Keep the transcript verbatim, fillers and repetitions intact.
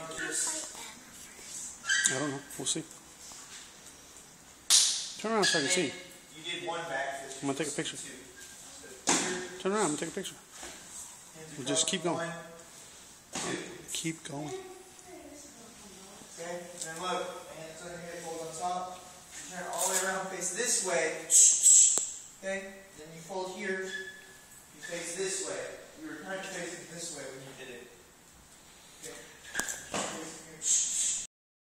just... I don't know. We'll see. Turn around so I can see. You did one back fist. I'm going to take a picture. Turn around. I'm going to take a picture. We'll just keep going. One, two. Keep going. Okay, and look, hands on your hip, hold on top. You turn all the way around, face this way. Okay, then you fold here. You face this way. You were trying to face it this way when you did it.